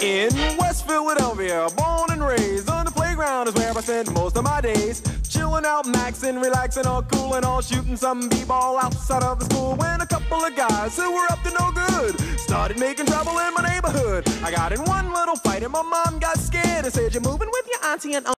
In West Philadelphia, born and raised, on the playground is where I spend most of my days. Chilling out, maxing, relaxing, all cool and all, shooting some b-ball outside of the school. When a couple of guys who were up to no good started making trouble in my neighborhood. I got in one little fight and my mom got scared and said, "You're moving with your auntie and uncle."